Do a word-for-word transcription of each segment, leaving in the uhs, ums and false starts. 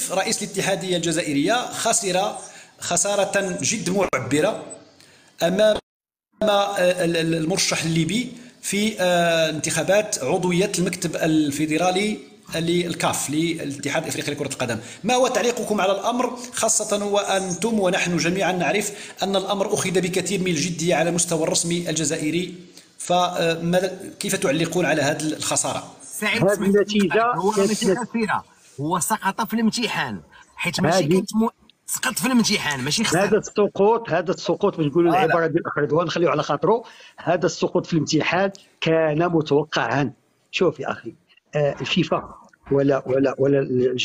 رئيس الاتحادية الجزائرية خسر خسارة جد معبرة أمام المرشح الليبي في انتخابات عضوية المكتب الفيدرالي للكاف للاتحاد الافريقي لكرة القدم. ما هو تعليقكم على الامر، خاصة وانتم ونحن جميعا نعرف ان الامر اخذ بكثير من الجدية على المستوى الرسمي الجزائري، فكيف تعلقون على هذه الخسارة؟ سعيد، هذه النتيجة هو ماشي خسيرة، هو سقط في الامتحان، حيت ماشي كانت م... سقط في الامتحان ماشي خسر. هذا السقوط هذا السقوط باش نقولوا العبارة ديال الاخ رضوان نخليو على خاطرو، هذا السقوط في الامتحان كان متوقعا. شوف يا اخي، الفيفا ولا ولا ولا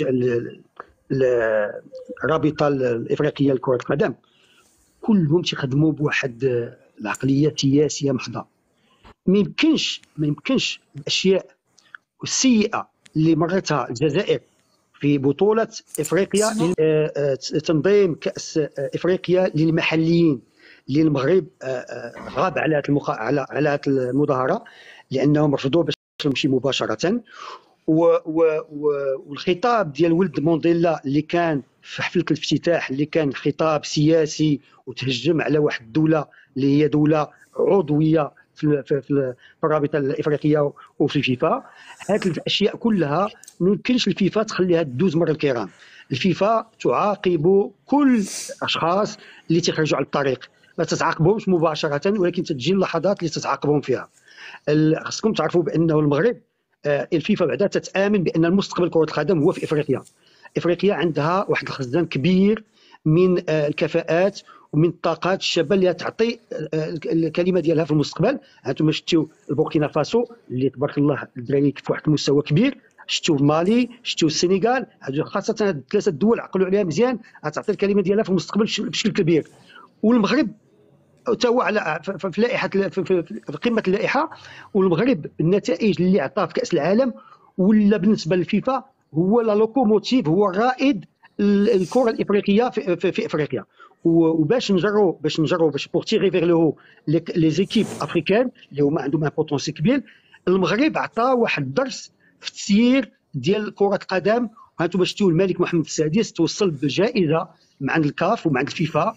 الرابطه الافريقيه لكره القدم كلهم تيخدموا بواحد العقليه سياسيه محضه. ما يمكنش ما يمكنش الاشياء السيئه اللي مرتها الجزائر في بطوله افريقيا، تنظيم كاس افريقيا للمحليين اللي المغرب غاب على هذه المخ... على على هذه المظاهره لانهم رفضوا باش تمشي مباشره. و و و والخطاب ديال ولد مونديلا اللي كان في حفله الافتتاح اللي كان خطاب سياسي وتهجم على واحد الدوله اللي هي دوله عضويه في في, في الرابطه الافريقيه وفي الفيفا. هذه الاشياء كلها ما يمكنش الفيفا تخليها تدوز مر الكرام. الفيفا تعاقب كل الاشخاص اللي تخرجوا على الطريق، ما تتعاقبهمش مباشره ولكن تجي اللحظات اللي تتعاقبهم فيها. خصكم تعرفوا بانه المغرب الفيفا بعدا تتآمن بان المستقبل كرة القدم هو في افريقيا. افريقيا عندها واحد الخزان كبير من الكفاءات ومن الطاقات الشابه اللي تعطي الكلمه ديالها في المستقبل. هانتوما شفتوا البوركينا فاسو اللي تبارك الله الدراري في واحد المستوى كبير، شفتوا مالي، شفتوا السنغال، خاصه هاد الثلاثه الدول عقلوا عليها مزيان غتعطي الكلمه ديالها في المستقبل بشكل كبير. والمغرب حتى هو على في لائحه في قمه اللائحه. والمغرب النتائج اللي عطاها في كاس العالم ولا بالنسبه للفيفا هو لا لوكوموتيف، هو الرائد الكره الافريقيه في, في, في افريقيا. وباش نجروا باش نجروا باش بور تيغي فيغ لو لي زيكيب افريكان اللي هما عندهم ان بوتونسي كبير، المغرب عطى واحد الدرس في التسيير ديال كره القدم. هانتوما شفتوا الملك محمد السادس توصل بجائزه مع عند الكاف ومع عند الفيفا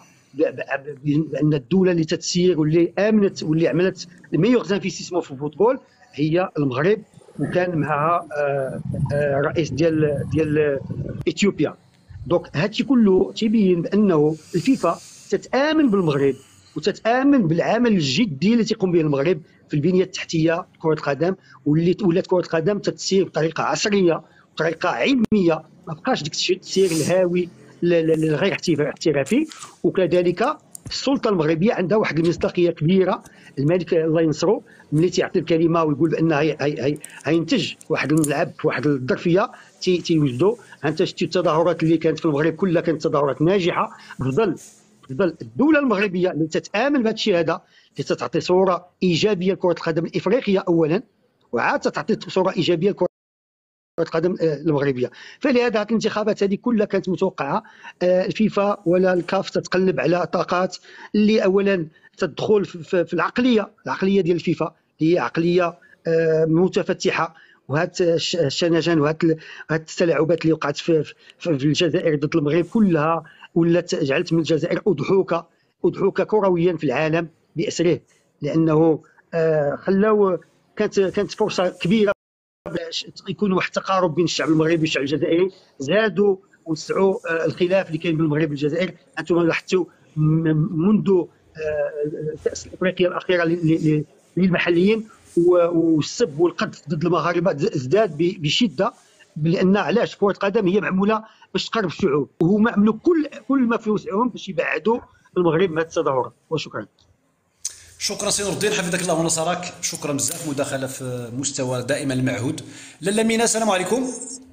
بان الدوله اللي تتسير واللي امنت واللي عملت الميور انفستيسمون في الفوتبول هي المغرب، وكان معها رئيس ديال ديال اثيوبيا. دونك هادشي كله تيبين بانه الفيفا تتامن بالمغرب وتتامن بالعمل الجدي اللي تيقوم به المغرب في البنيه التحتيه كره القدم، واللي ولات كره القدم تتسير بطريقه عصريه بطريقه علميه، ما بقاش ديك التسيير الهاوي الغير احترافي. وكذلك السلطه المغربيه عندها واحد المصداقيه كبيره. الملك الله ينصرو ملي تيعطي الكلمه ويقول بان هي هي هينتج واحد الملعب في واحد الظرفيه تيوجدوا. انت شفتي التظاهرات اللي كانت في المغرب كلها كانت تظاهرات ناجحه. بفضل بفضل الدوله المغربيه اللي تتامل بهذا الشيء هذا، اللي تتعطي صوره ايجابيه لكره القدم الافريقيه اولا، وعاد تعطي صوره ايجابيه لكره القدم المغربيه. فلهذا هذه الانتخابات هذه كلها كانت متوقعه. الفيفا ولا الكاف تتقلب على طاقات اللي اولا تدخل في العقليه العقليه ديال الفيفا، هي عقليه متفتحه. وهاد الشنجان وهاد التلاعبات اللي وقعت في, في الجزائر ضد المغرب كلها ولات جعلت من الجزائر اضحوكه اضحوكه كرويا في العالم باسره، لانه خلاو كانت كانت فرصه كبيره باش يكون واحد التقارب بين الشعب المغربي والشعب الجزائري. زادوا وسعوا الخلاف اللي كاين بين المغرب والجزائر. انتم لاحظتوا منذ كاس افريقيا الاخيره للمحليين والسب والقذف ضد المغاربه ازداد بشده، لان علاش كره القدم هي معموله باش تقرب الشعوب، وهما عملوا كل كل ما في وسعهم باش يبعدوا المغرب من هذه التظاهرات. وشكرا. شكرا سي نور الدين، حفظك الله ونصرك. شكرا بزاف، مداخله في مستوى دائما المعهود. لاله مينا، السلام عليكم.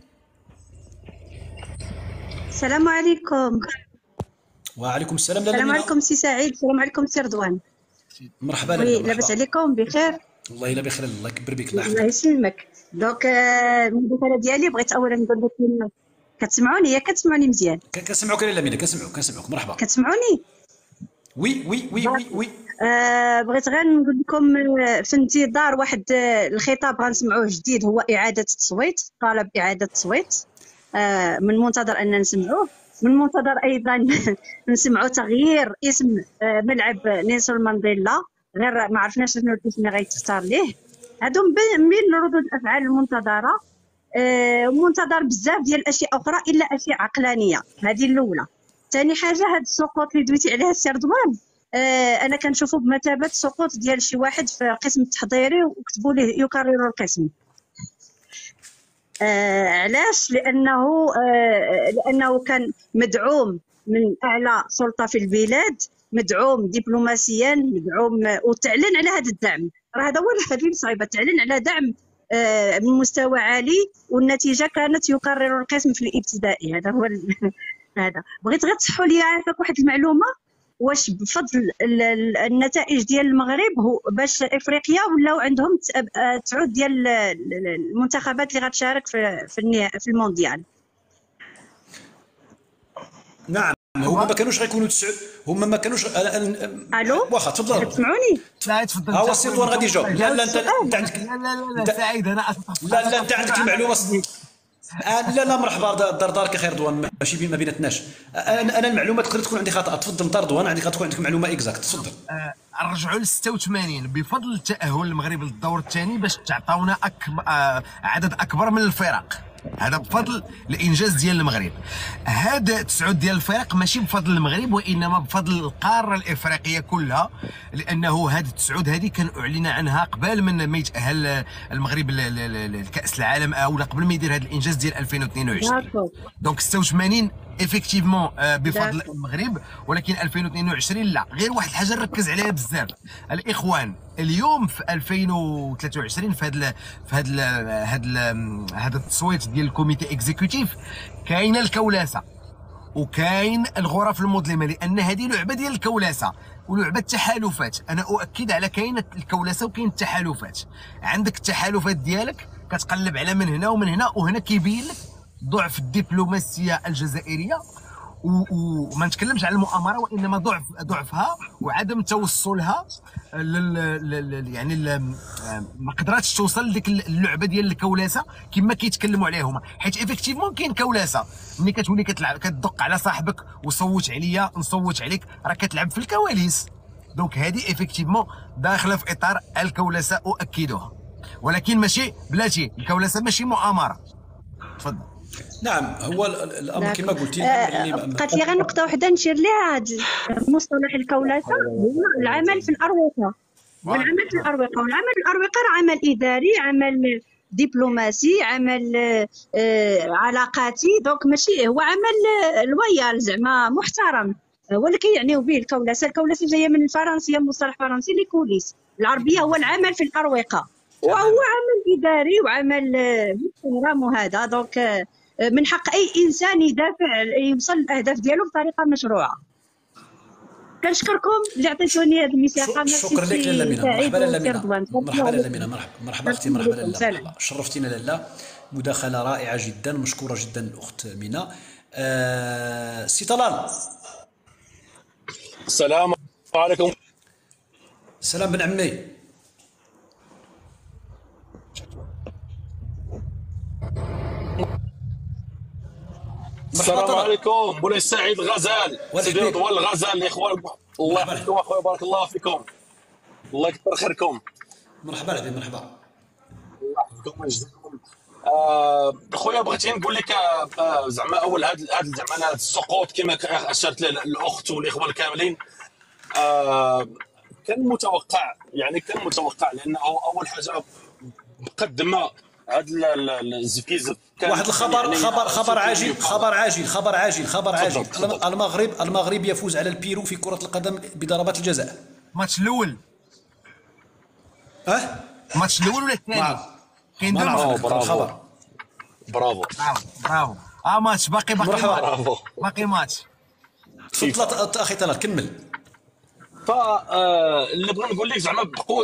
السلام عليكم. وعليكم السلام لاله مينا. السلام عليكم سي سعيد. السلام عليكم سي رضوان. مرحبا لاله. لاباس عليكم بخير؟ والله الا بخير، الله يكبر بك. الله يحفظك. الله يسلمك. دونك المداخله ديالي بغيت اولا نقول لكم، كتسمعوني؟ ياك كتسمعوني مزيان؟ كنسمعوك لاله مينا، كنسمعوك كنسمعوك. مرحبا. كتسمعوني؟ وي وي وي وي وي. آه بغيت غير نقول لكم في انتظار واحد الخطاب غنسمعوه جديد، هو اعاده التصويت، طلب اعاده التصويت. آه، من المنتظر ان نسمعوه. من المنتظر ايضا نسمعوا تغيير اسم آه، ملعب نيلسون مانديلا، غير ما عرفناش شنو الاسم اللي غيتختار ليه. هادو من ردود الافعال المنتظره. آه، منتظر بزاف ديال الاشياء اخرى الا اشياء عقلانيه. هذه الاولى. ثاني حاجه، هاد السقوط اللي دويتي عليها السي رضوان، آه، انا كنشوفه بمثابه سقوط ديال شي واحد في القسم التحضيري وكتبوا ليه يكرر القسم. آه، علاش؟ لانه آه، لانه كان مدعوم من اعلى سلطه في البلاد، مدعوم دبلوماسيا، مدعوم، وتعلن على هذا الدعم. راه هذا هو الحاجه الصعيبه، تعلن على دعم آه، من مستوى عالي، والنتيجه كانت يكرر القسم في الابتدائي. هذا هو ال... هذا. بغيت غير تصحوا لي عافاك واحد المعلومه، واش بفضل ال- ال- النتائج ديال المغرب هو باش افريقيا ولاو عندهم ت- تعود ديال ال- المنتخبات اللي غتشارك في في النها- في المونديال؟ نعم، هما ما كانوش غيكونوا تسعود، هما ما كانوش أنا- أنا- الو، واخا تفضل. كتسمعوني؟ لا تفضل. ها هو السي رضوان غادي يجاوب. لا لا انت انت عندك لا لا لا انت- سعيد انا لا لا انت عندك المعلومه آه، لا لا مرحبا، دار دارك خير رضوان، ماشي بين ما بيناتناش. انا انا المعلومه تقدر تكون عندي خطا. تفضل انت رضوان، عندك تكون عندك معلومه اكزاكت. تفضل. نرجعوا ل ستة وثمانين بفضل تاهل المغرب للدور الثاني باش تعطاونا أكبر آه عدد اكبر من الفرق. هذا بفضل الانجاز ديال المغرب. هذا تسعود ديال الفرق ماشي بفضل المغرب وانما بفضل القاره الافريقيه كلها، لانه هذه التسعود هذه كان اعلن عنها قبل من ما يتاهل المغرب لكاس العالم، او قبل ما يدير هذا الانجاز ديال ألفين واثنين وعشرين. دونك ستة وثمانين افيكتيفمون بفضل المغرب، ولكن ألفين واثنين وعشرين لا. غير واحد الحاجه نركز عليها بزاف الاخوان، اليوم في ألفين وثلاثة وعشرين في هذا في هذا هذا هذا التصويت ديال الكوميتي اكزيكوتيف كاينه الكولاسه وكاين الغرف المظلمه، لان هذه لعبه ديال الكولاسه ولعبه التحالفات. انا اؤكد على كاين الكولاسه وكاين التحالفات. عندك التحالفات ديالك كتقلب على من هنا ومن هنا، وهنا كيبين لك ضعف الدبلوماسيه الجزائريه، وما نتكلمش على المؤامره وانما ضعف ضعفها وعدم توصلها لل يعني ما قدراتش توصل لديك اللعبه ديال الكولاسه كما كيتكلموا عليها هما. حيت ايفيكتيفمون كاين كولاسه ملي كتولي كتلعب كتدق على صاحبك وصوت عليا نصوت عليك، راه كتلعب في الكواليس. دونك هذه ايفيكتيفمون داخله في اطار الكولاسه اؤكدها، ولكن ماشي بلاتي الكولاسه ماشي مؤامره. تفضل. نعم، هو الامر كما قلتي. بقات لي غير نقطه واحده نشير لها. هذا مصطلح الكولاسه هو العمل في الاروقه، والعمل في الاروقه والعمل في الاروقه راه عمل اداري، عمل دبلوماسي، عمل آه علاقاتي. دونك ماشي هو عمل لويال زعما محترم. هو اللي كيعنيو به الكولاسه. الكولاسه جايه من الفرنسيه، مصطلح فرنسي ليكوليس. العربيه هو العمل في الاروقه، وهو عمل اداري وعمل باحترام. وهذا دونك من حق اي انسان يدافع يوصل للاهداف ديالو بطريقه مشروعه. كنشكركم اللي عطيتوني هذه المساحه. شكرا لك لاله مينا. مرحبا لاله مينا. مرحبا لاله مينا. مرحبا مرحبا اختي. مرحبا لاله، شرفتينا لاله. مداخله رائعه جدا، مشكوره جدا الاخت مينا. آه سي طلال. السلام عليكم. السلام بن عمي. السلام عليكم مولاي سعيد الغزال، سيدي رضوان الغزال، الاخوان. الله يحفظكم اخويا، بارك الله فيكم، الله يكثر خيركم. مرحبا عبد. مرحبا. الله يحفظكم ويجزيكم. آه خويا بغيت نقول لك آه زعما اول هذا زعما هذا السقوط كما اشرت له الاخت والاخوان كاملين، آه كان متوقع، يعني كان متوقع، لانه اول حاجه قدم هذا الزفيزف. واحد الخبر يعني خبر خبر عاجل خبر عاجل خبر عاجل خبر عاجل المغرب المغرب يفوز على البيرو في كرة القدم بضربات الجزاء. الماتش الاول. اه الماتش الاول ولا الثاني؟ كاين دو الخبر. برافو برافو. اه ماتش باقي باقي برافو. باقي ماتش. تفضل اخي طلال كمل. فا اللي بغا نقول لك زعما بقوا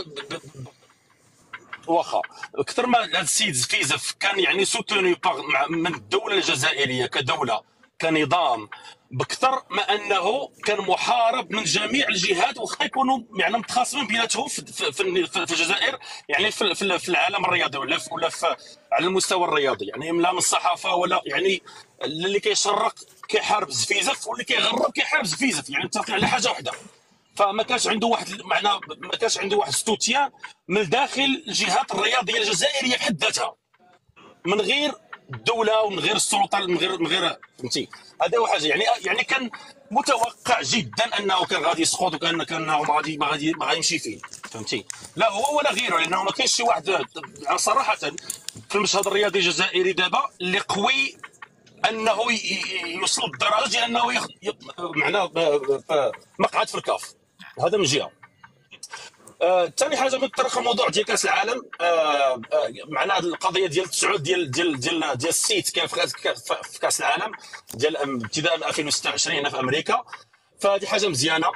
واخا اكثر ما هذا السيد زفيزف كان يعني سوتوني من الدوله الجزائريه كدوله كنظام بكثر ما انه كان محارب من جميع الجهات، وخا يكونوا يعني متخاصمين بيناتهم في, في, في, في الجزائر، يعني في, في, في العالم الرياضي ولا في ولا في على المستوى الرياضي، يعني لا من الصحافه ولا يعني اللي كيشرق كيحارب زفيزف واللي كيغرب كيحارب زفيزف، يعني متفقين على حاجه واحده. فما كانش عنده واحد معنى ما كانش عنده واحد ستوتيان من داخل الجهات الرياضيه الجزائريه بحد ذاتها، من غير الدوله ومن غير السلطه من غير من غير فهمتي. هذا هو حاجه يعني يعني كان متوقع جدا انه كان غادي يسقط وكان كانه ما غادي ما غادي ما غيمشي فيه فهمتي. لا هو ولا غيره، لانه ما كاينش شي واحد صراحه في المشهد الرياضي الجزائري دابا اللي قوي انه يوصل للدرجه انه ياخذ معناه مقعد في الكاف. هذا من جهه. ثاني آه، حاجه بنطرق الموضوع ديال كاس العالم. آه، آه، معناها القضيه ديال التصعود ديال ديال ديال ديال السيت كان في كاس العالم ديال ابتداء من ألفين وستة وعشرين هنا في امريكا، فهذه حاجه مزيانه.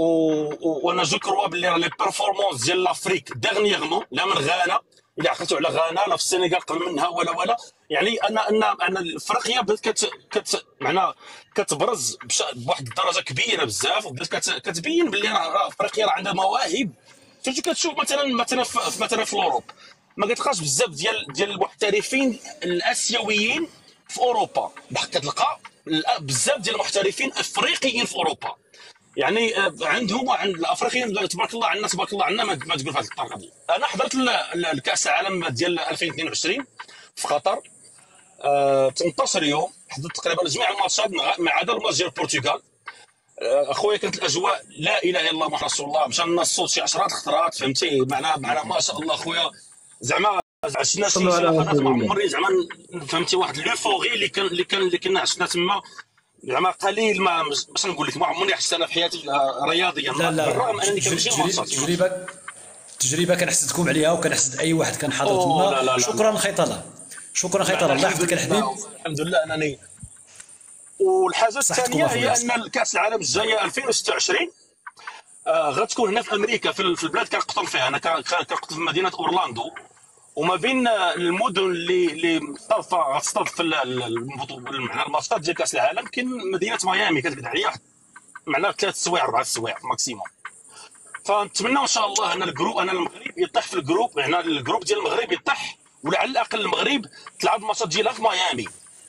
وانا جو كروا باللي راه لي بيرفورمانس ديال لافريك ديرنييرمون لا من غانا، الا عقلتوا على غانا لا في السنغال قبل منها ولا ولا يعني انا انا انا افريقيا بدات كت كت معناها كتبرز بواحد الدرجه كبيره بزاف، وبدات كتبين باللي راه افريقيا راه عندها مواهب. فاش كتشوف مثلا مثلا في مثلا في اوروبا ما كتلقاش بزاف ديال ديال المحترفين الاسيويين في اوروبا، بحال كتلقى بزاف ديال المحترفين افريقيين في اوروبا. يعني عندهم عند الافريقيين تبارك الله عندنا تبارك الله عندنا ما تقول في هذه الطريقه دي. انا حضرت الكاس العالم ديال ألفين واثنين وعشرين في قطر أه ثمانية عشر يوم، حضرت تقريبا جميع الماتشات ما عدا الماتش ديال البرتغال. اخويا كانت الاجواء لا اله الا الله محمد رسول الله، مشى لنا الصوت شي عشرات الخطرات فهمتي. معناها معناها ما شاء الله خويا زعما عشنا شي لحظات ما عمري زعما فهمتي واحد لوفوري اللي كان اللي كان اللي كنا عشنا تما زعما قليل. ما باش نقول لك ما عمرني عشت انا في حياتي رياضيا بالرغم انني كنمشي للماتشات. تجربه تجربه كنحسدكم عليها وكنحسد اي واحد كان حاضر تما. شكرا خيطله، شكرا خيطله، الله يحفظك الحبيب. الحمد لله انني. والحاجه الثانيه هي ان الكاس العالم الجايه ألفين وستة وعشرين آه غتكون هنا في امريكا في البلاد كنقطن فيها. انا كنقطن في مدينه اورلاندو، وما بين المدن اللي اللي مستضفه غتستضيف معناها الماتشات ديال كاس العالم كاين مدينه ميامي كتقعد عليها معناها ثلاث سوايع اربع سوايع ماكسيموم. فنتمنى ان شاء الله ان الجروب ان المغرب يطيح في الجروب، يعني الجروب ديال المغرب يطيح، ولا على الاقل المغرب تلعب الماتشات ديالها في ميامي.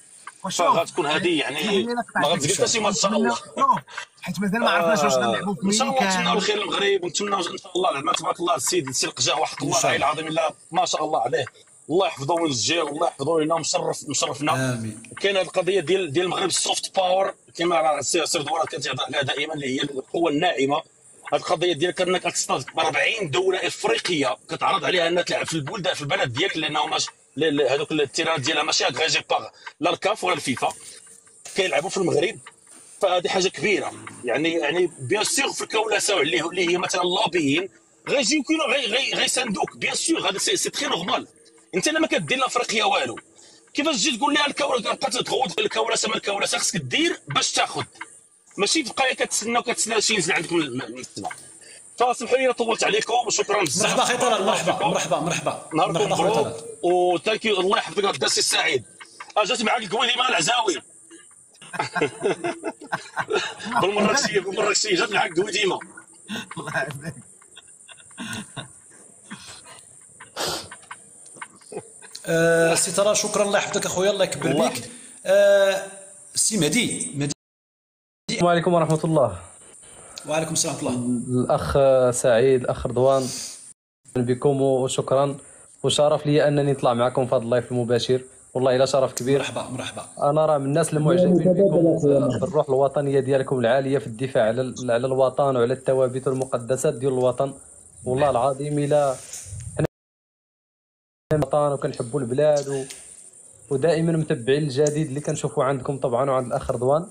فغتكون هذه يعني ما غتزيد حتى شي ماتش ان شاء الله، حيت مازال ما عرفناش واش غنلعبوا في ميريكان. ان شاء الله نتمناو الخير للمغرب، ونتمناو ان شاء الله زعما تبارك الله السيد السي القجاه وحق الله العلي العظيم الله ما شاء الله عليه، الله يحفظه وينجيه والله يحفظه لنا مشرف مشرفنا. امين. كاينه القضيه ديال ديال المغرب السوفت باور كما راه السي سردوار كتهضر عليها دائما اللي هي القوه الناعمه. هذه القضيه ديال انك كتستضيف أربعين دوله افريقيه كتعرض عليها انها تلعب في البلده في البلد ديالك، لانه ماش هذوك التيران ديالها ماشي اغريجي باغ لا الكاف ولا الفيفا كيلعبوا في المغرب. فهذه حاجه كبيره يعني يعني بيان سور في الكولاسه اللي اللي هي مثلا اللوبيين غيجيو كاينو غيساندوك بيان سور. هذا سي تري نورمال. انت لما كدير لافريقيا والو كيفاش تجي تقول لها الكولاسه بقات تغوض الكولاسه ما الكولاسه خصك دير باش تاخذ، ماشي تبقى كتسنى وكتسنى شي ينزل عندك من السماء. فسمحوا لي طولت عليكم وشكرا بزاف. مرحبا خير طلال، مرحبا مرحبا مرحبا نهاركم مبروك وثانك الله يحفظك الدرس السعيد. جات معاك الكويدي مع العزاوي بالمراكشيه بالمراكشيه جات معاك الكويديمه. الله يحفظك. آه سي ترى شكرا الله يحفظك اخويا الله يكبر بك. آه سي مهدي مهدي السلام عليكم ورحمه الله. وعليكم السلام ورحمه الله. الاخ سعيد الاخ رضوان بكم وشكرا وشرف لي انني نطلع معكم في هذا اللايف المباشر، والله الا شرف كبير. مرحبا مرحبا. انا راه من الناس المعجبين بكم بالروح الوطنيه ديالكم العاليه في الدفاع على على الوطن وعلى الثوابت والمقدسات ديال الوطن. والله العظيم الا حنا الوطن وكنحبوا البلاد و... ودائما متبعين الجديد اللي كنشوفوا عندكم طبعا وعند الاخ رضوان.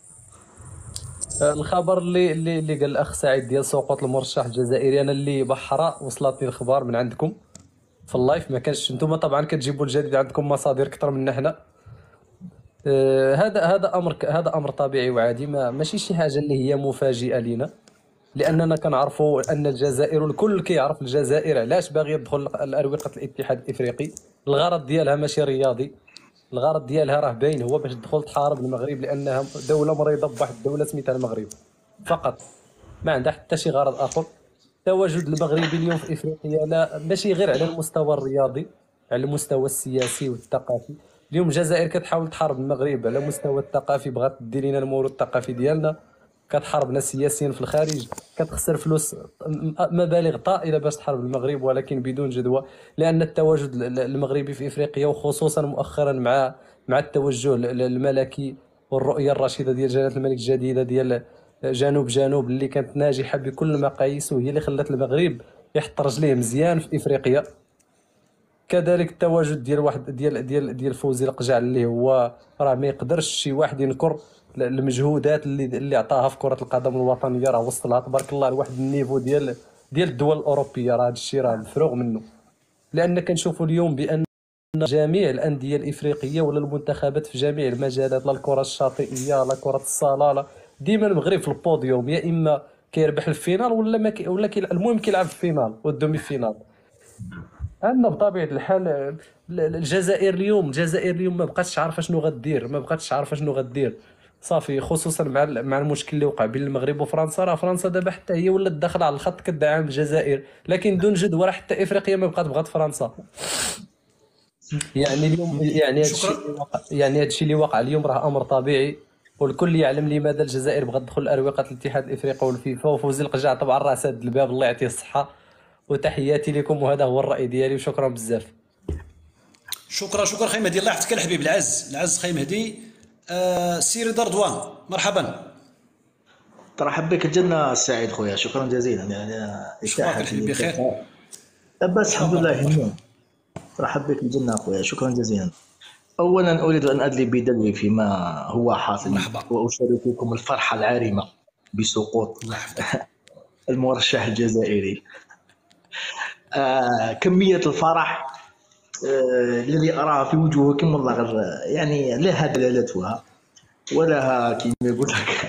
الخبر اللي اللي, اللي قال الاخ سعيد ديال سقوط المرشح الجزائري، انا اللي بحرة وصلتني الخبر من عندكم في اللايف، ما كانش انتم طبعا كتجيبوا الجديد عندكم مصادر اكثر منا حنا. آه هذا هذا امر هذا امر طبيعي وعادي، ما ماشي شي حاجه اللي هي مفاجئه لينا، لاننا كنعرفوا ان الجزائر الكل كيعرف الجزائر علاش باغيه تدخل لاروقه الاتحاد الافريقي. الغرض ديالها ماشي رياضي، الغرض ديالها راه باين، هو باش تدخل تحارب المغرب لانها دوله مريضه بواحد الدوله سميتها المغرب فقط، ما عندها حتى شي غرض اخر. تواجد المغربي اليوم في افريقيا لا ماشي غير على المستوى الرياضي، على المستوى السياسي والثقافي. اليوم الجزائر كتحاول تحارب المغرب على المستوى الثقافي، بغات دير لنا الموروث الثقافي ديالنا، كتحاربنا سياسيا في الخارج، كتخسر فلوس مبالغ طائله باش تحارب المغرب ولكن بدون جدوى، لان التواجد المغربي في افريقيا وخصوصا مؤخرا مع مع التوجه الملكي والرؤيه الرشيده ديال جلاله الملك الجديده ديال جنوب جنوب اللي كانت ناجحه بكل المقاييس، وهي اللي خلات المغرب يحط رجليه مزيان في افريقيا. كذلك التواجد ديال واحد ديال ديال ديال فوزي القجع اللي هو راه ما يقدرش شي واحد ينكر المجهودات اللي اللي عطاها في كره القدم الوطنيه، راه وصلها تبارك الله لواحد النيفو ديال ديال الدول الاوروبيه، راه هذا الشيء راه مفروغ منه. لان كنشوفوا اليوم بان جميع الانديه الافريقيه ولا المنتخبات في جميع المجالات، لا الكره الشاطئيه لا كره الصاله لا، ديما المغرب في البوديوم، يا اما كيربح الفينال ولا ما كي ولا كي المهم كيلعب في الفينال والدومي فينال. عندنا بطبيعه الحال الجزائر اليوم الجزائر اليوم ما بقاتش عارفه شنو غدير، ما بقاتش عارفه شنو غدير صافي، خصوصا مع مع المشكل اللي وقع بين المغرب وفرنسا. راه فرنسا دابا حتى هي ولات داخله على الخط كدعم الجزائر، لكن دون جدوى راه حتى افريقيا ما بقات بغات فرنسا. يعني اليوم يعني هذا الشيء يعني هذا الشيء اللي وقع اليوم راه امر طبيعي، والكل يعلم لماذا الجزائر بغات تدخل اروقه الاتحاد الافريقي والفيفا. وفوزي القجع طبعا راه ساد الباب، الله يعطيه الصحه، وتحياتي لكم، وهذا هو الراي ديالي، وشكرا بزاف. شكرا شكرا خي مهدي، الله يحفظك الحبيب العز العز خي مهدي. آه سيري رضوان مرحبا. ترحب بك الجنة سعيد خويا، شكرا جزيلا. يعني شكرا حبيبي بخير بس الحمد لله يهمون. ترحب بك الجنة خويا، شكرا جزيلا. اولا اريد ان ادلي بدلوي فيما هو حاصل، واشارككم الفرحه العارمه بسقوط المرشح الجزائري. آه كميه الفرح آه الذي اراه في وجوهكم والله غير يعني لها دلالتها ولها كيما يقول لك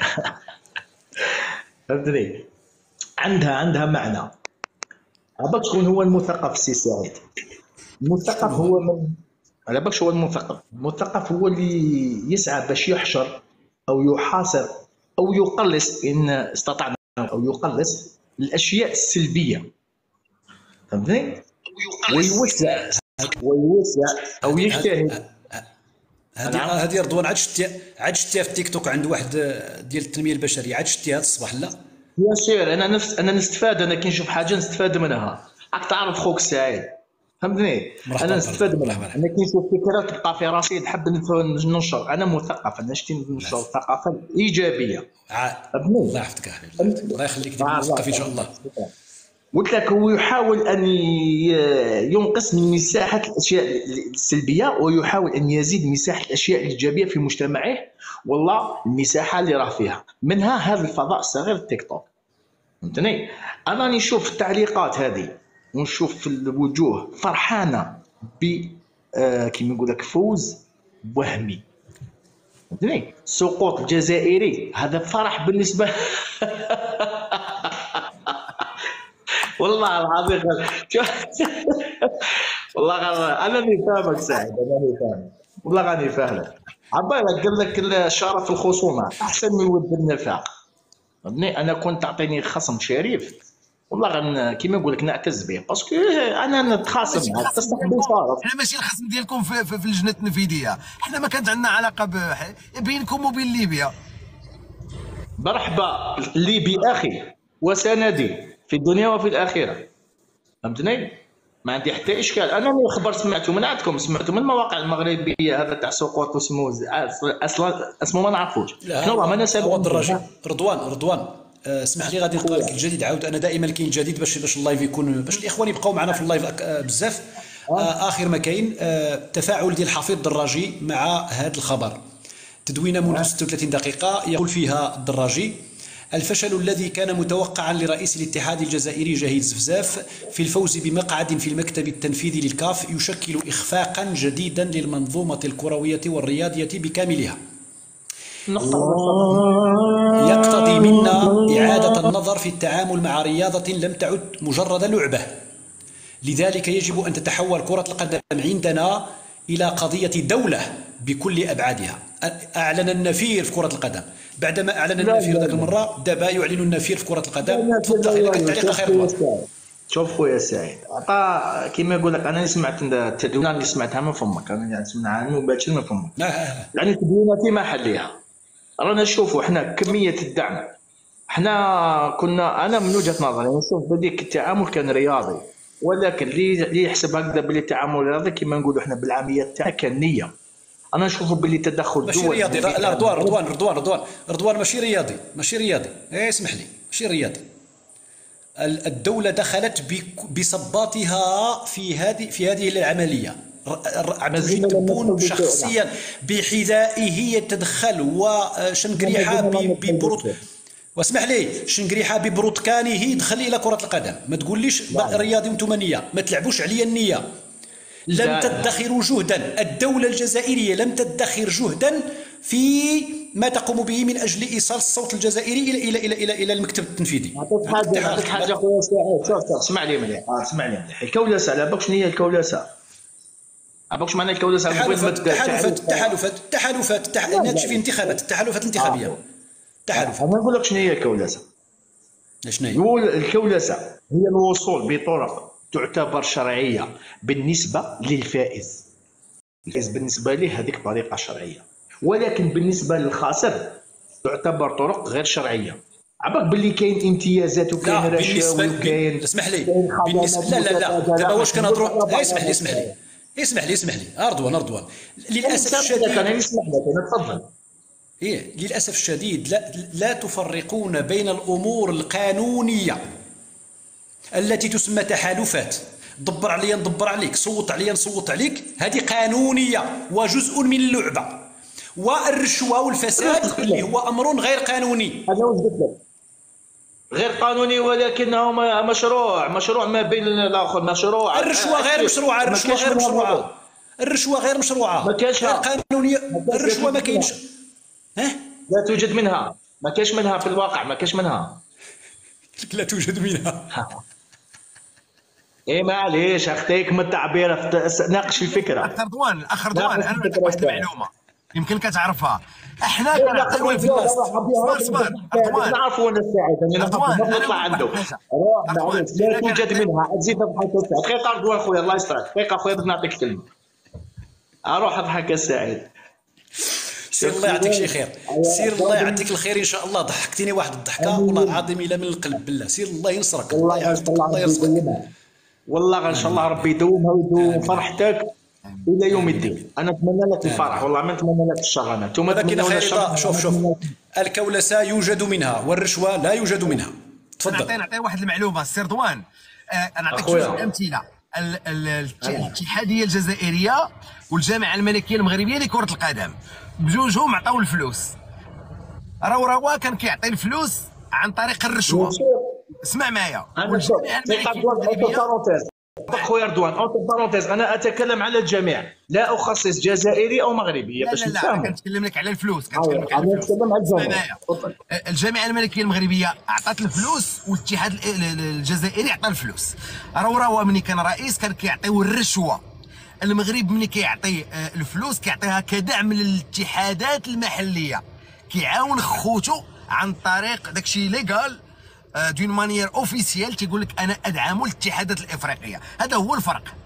فهمتني، عندها عندها معنى. عباك شكون هو المثقف سي سعيد؟ المثقف هو من على بالك شو هو المثقف؟ المثقف هو اللي يسعى باش يحشر او يحاصر او يقلص ان استطعنا، او يقلص الاشياء السلبيه، فهمتني؟ ويوسع ويوسع او يجتهد. هذه هذه رضوان عاد شتيها عاد شتيها في التيك توك عند واحد ديال التنميه البشريه، عاد شتيها هذا الصباح لا؟ يا سير انا نفس انا نستفاد، انا كي نشوف حاجه نستفاد منها. راك تعرف خوك سعيد، فهمتني؟ انا نستفاد منها، انا كي نشوف فكره تبقى في راسي نحب ننشر. انا مثقف، انا شتي ننشر الثقافه الايجابيه. الله يحفظك الله يخليك ديما مثقف ان شاء الله. قلت لك هو يحاول ان ينقص من مساحه الاشياء السلبيه ويحاول ان يزيد مساحه الاشياء الايجابيه في مجتمعه، والله المساحه اللي راه فيها منها هذا الفضاء الصغير التيك توك، فهمتني؟ انا نشوف التعليقات هذه ونشوف في الوجوه فرحانه ب آه كيما يقول لك فوز وهمي، فهمتني؟ سقوط الجزائري هذا فرح بالنسبه والله العظيم والله انا اللي فاهمك سعيد، انا اللي فاهمك والله غادي فاهمك. عبالك قال لك شرف الخصومه احسن من ود النفاق، فهمتني؟ انا كنت تعطيني خصم شريف والله غن كيما نقول لك نعتز به، باسكو انا نتخاصم معاك تصلح بشرف. حنا ماشي الخصم ديالكم في, في, في اللجنه التنفيذيه، حنا ما كانت عندنا علاقه بينكم وبين ليبيا. مرحبا ليبي اخي وسندي في الدنيا وفي الاخره، فهمتني؟ ما عندي حتى اشكال. انا الخبر سمعته من عندكم، سمعته من المواقع المغربيه هذا تاع سقوط اسمه اصلا اسمه ما نعرفوش شنو راه ما نسال الدراجي. رضوان رضوان اسمح لي غادي نقرا لك الجديد عاود. انا دائما كاين جديد باش باش اللايف يكون، باش الاخوان يبقاو معنا في اللايف بزاف. اخر ما كاين تفاعل ديال حفيظ الدراجي مع هذا الخبر. تدوينه منذ ستة وثلاثين دقيقه يقول فيها الدراجي: الفشل الذي كان متوقعا لرئيس الاتحاد الجزائري جهيد زفزاف في الفوز بمقعد في المكتب التنفيذي للكاف يشكل إخفاقا جديدا للمنظومة الكروية والرياضية بكاملها، يقتضي منا إعادة النظر في التعامل مع رياضة لم تعد مجرد لعبة. لذلك يجب أن تتحول كرة القدم عندنا إلى قضية دولة بكل ابعادها. اعلن النفير في كره القدم، بعدما اعلن النفير ذاك المره دابا يعلن النفير في كره القدم. تفضل اخي لك التعليق خير. شوف خويا سعيد، عطا كيما يقول لك انا اللي سمعت التدوينه اللي سمعتها من فمك، انا يعني سمعها مباشر من فمك، يعني تدوينه في محلها. رانا نشوفوا احنا كميه الدعم، احنا كنا انا من وجهه نظري نشوف بديك التعامل كان رياضي، ولكن اللي يحسب هكذا باللي التعامل رياضي كيما نقولوا احنا بالعاميه تاعنا كان نيه. انا نشوف باللي تدخل الدول ماشي رياضي. لا رضوان رضوان رضوان رضوان رضوان ماشي رياضي، ماشي رياضي، ايه اسمح لي، ماشي رياضي. الدولة دخلت بصباتها في هذه في هذه العملية. عبد المجيد تبون شخصيا بحذائه يتدخل، وشنقريحة ببروت واسمح لي شنقريحة ببروتكانه يدخل إلى كرة القدم. ما تقوليش الرياضي وانتم نية، ما تلعبوش عليا النية. لم تدخروا جهدا، الدولة الجزائرية لم تدخر جهدا في ما تقوم به من اجل ايصال الصوت الجزائري الى الى الى الى, إلى المكتب التنفيذي. نعطيك حاجه نعطيك حاجه خويا سعيد، شوف شوف اسمع لي مليح، اسمع لي مليح. الكولسه على بالك شنو هي الكولسه؟ على بالك معنى الكولسه؟ تحالفات تحالفات تحالفات تحالفات ناتج في انتخابات، التحالفات الانتخابيه. تحالف. انا نقول لك شنو هي الكولسه. شنو هي؟ نقول الكولسه هي الوصول بطرق تعتبر شرعيه بالنسبه للفائز. الفائز بالنسبه ليه هذيك طريقه شرعيه، ولكن بالنسبه للخاسر تعتبر طرق غير شرعيه. عباك باللي كاين امتيازات وكاين رشاوي وكاين. اسمح لي بالنسبه لا لا لا دابا واش كنهضروا؟ اسمح لي اسمح لي اسمح لي اسمح لي رضوان رضوان للاسف الشديد انا نسمح لك انا تفضل. ايه للاسف الشديد لا لا تفرقون بين الامور القانونيه التي تسمى تحالفات. دبر عليا ندبر عليك، صوت عليا نصوت عليك، هذه قانونيه وجزء من اللعبه. والرشوه والفساد اللي هو امر غير قانوني. انا واش قلت لك؟ غير قانوني ولكنه مشروع، مشروع ما بين الاخر مشروع. الرشوه غير مشروعه، الرشوه غير مشروعه، الرشوه غير مشروعه، ما كاينش غير قانونيه. الرشوه ما كاينش، ها؟ لا توجد منها، ما كاينش منها في الواقع، ما كاينش منها. لا توجد منها. ايه معليش اختيك من التعبير، ناقش الفكره. اخ رضوان الاخ رضوان انا عندك واحد المعلومه يمكن كتعرفها. احنا كنعطيو في الناس. صبر صبر رضوان نعرفوا انا الساعد انا نعرف نطلع عنده. روح معليش لا توجد منها، تزيد تضحك الساعد. دقيقه رضوان خويا الله يسترك، دقيقه خويا باش نعطيك الكلمه. اروح اضحك السعيد. سير الله يعطيك شي خير، سير الله يعطيك الخير ان شاء الله. ضحكتيني واحد الضحكه والله العظيم الا من القلب بالله. سير الله ينصرك، الله يعافيك، الله يرزقك. والله ان شاء الله ربي يدومها ويدوم فرحتك الى يوم الدين. انا نتمنى لك الفرح والله، ما نتمنى لك الشر. انا انتم تتمنون الشر. شوف شوف الكولسه يوجد منها والرشوه لا يوجد منها. تفضل. نعطي نعطي واحد المعلومه سي رضوان. آه نعطيك جوج امثله. الاتحاديه الجزائريه والجامعه الملكيه المغربيه لكره القدم بجوجهم عطاو الفلوس. راهو راه كان كيعطي الفلوس عن طريق الرشوه. اسمع معايا. والجامعه الملكيه خويا رضوان اونتر بارونتيز، انا اتكلم على الجميع، لا اخصص جزائري او مغربي باش نفهموا. لا لا كنتكلم لك على الفلوس، كنتكلم لك على الفلوس. الجامعه الملكيه المغربيه عطات الفلوس والاتحاد الجزائري عطى الفلوس. راهو راهو ملي كان رئيس كان كيعطيو الرشوه. المغرب ملي كيعطي الفلوس كيعطيها كدعم للاتحادات المحليه، كيعاون خوتو عن طريق داكشي ليغال دون مانيير اوفيسيال، تيقول لك انا ادعم الاتحادات الافريقيه. هذا هو الفرق.